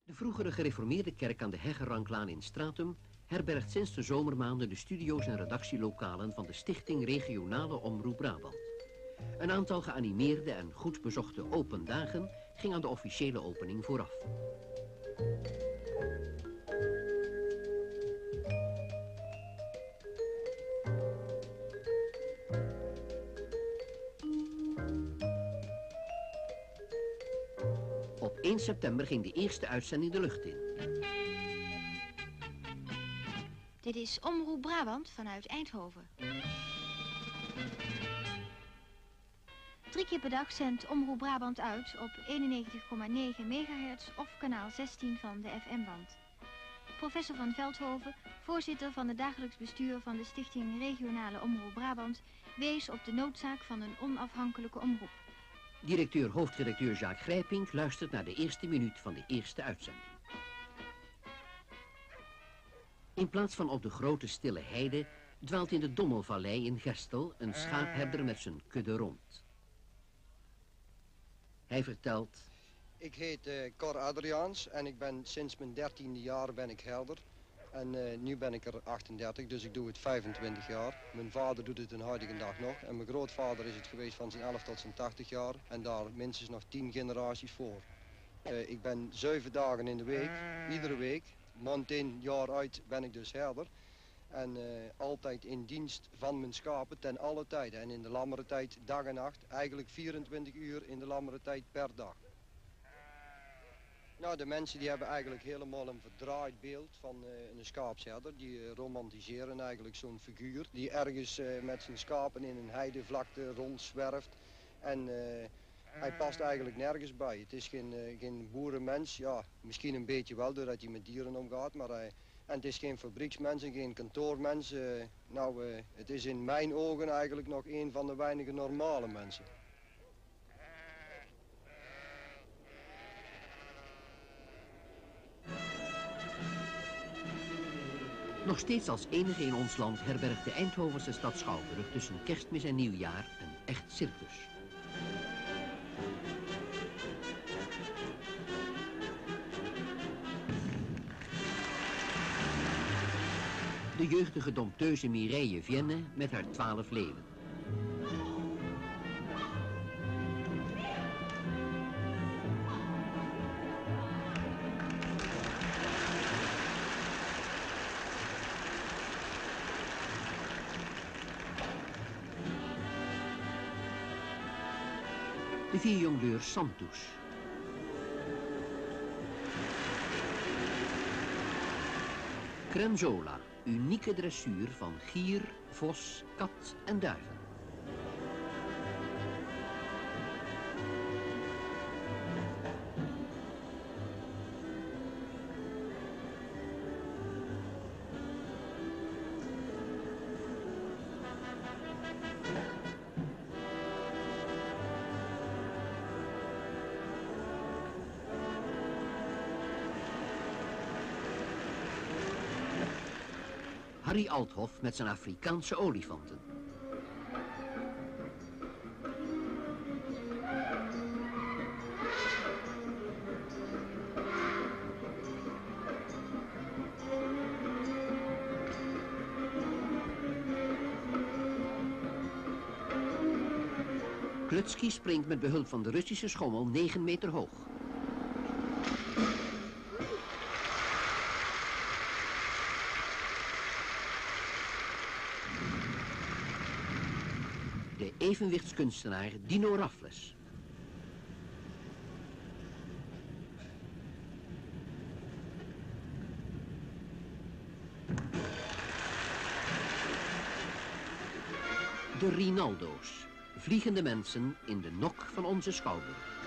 De vroegere gereformeerde kerk aan de Heggerranklaan in Stratum herbergt sinds de zomermaanden de studio's en redactielokalen van de Stichting Regionale Omroep Brabant. Een aantal geanimeerde en goed bezochte open dagen ging aan de officiële opening vooraf. Op 1 september ging de eerste uitzending de lucht in. Dit is Omroep Brabant vanuit Eindhoven. 3 keer per dag zendt Omroep Brabant uit op 91,9 megahertz of kanaal 16 van de FM-band. Professor van Veldhoven, voorzitter van het dagelijks bestuur van de Stichting Regionale Omroep Brabant, wees op de noodzaak van een onafhankelijke omroep. Hoofdredacteur Jacques Grijpink luistert naar de eerste minuut van de eerste uitzending. In plaats van op de grote stille heide dwaalt in de Dommelvallei in Gestel een schaapherder met zijn kudde rond. Hij vertelt: Ik heet Cor Adriaans en ik ben sinds mijn 13e jaar ben ik herder. En nu ben ik er 38, dus ik doe het 25 jaar. Mijn vader doet het een huidige dag nog. En mijn grootvader is het geweest van zijn 11 tot zijn 80 jaar. En daar minstens nog 10 generaties voor. Ik ben 7 dagen in de week, iedere week. Maand in, jaar uit ben ik dus herder. En altijd in dienst van mijn schapen ten alle tijden. En in de lammere tijd dag en nacht. Eigenlijk 24 uur in de lammere tijd per dag. Nou, de mensen die hebben eigenlijk helemaal een verdraaid beeld van een schaapsherder. Die romantiseren eigenlijk zo'n figuur die ergens met zijn schapen in een heidevlakte rondzwerft. En hij past eigenlijk nergens bij. Het is geen boerenmens, ja, misschien een beetje wel doordat hij met dieren omgaat. Maar en het is geen fabrieksmens en geen kantoormens. Het is in mijn ogen eigenlijk nog een van de weinige normale mensen. Nog steeds als enige in ons land herbergt de Eindhovense stad Schouwburg tussen Kerstmis en Nieuwjaar een echt circus. De jeugdige dompteuze Mireille Vienne met haar 12 leeuwen. De 4 jongleurs Santoes. Crenzola, unieke dressuur van gier, vos, kat en duiven. Harry Althoff met zijn Afrikaanse olifanten. Klutski springt met behulp van de Russische schommel 9 meter hoog. De evenwichtskunstenaar Dino Raffles. De Rinaldo's, vliegende mensen in de nok van onze schouwburg.